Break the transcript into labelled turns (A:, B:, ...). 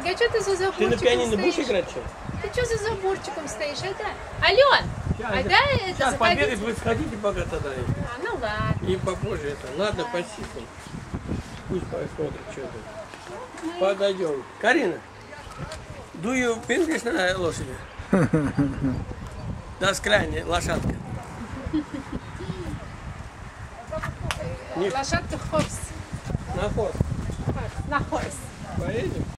A: а что ты за заборчиком
B: Ты на пианино
A: стоишь?
B: будешь играть что?
A: Ты что за заборчиком стоишь? Ален, это
B: Сейчас
A: заходить?
B: побегать, вы сходите пока тогда.
A: Ну ладно.
B: И попозже это. Ладно, посидим. Пусть посмотрит, что тут. Подойдем. Карина, do you English на лошади? Да, скрайне, лошадка.
A: Лошадка хорс.
B: На хорс.
A: На хорс.
B: Поедем?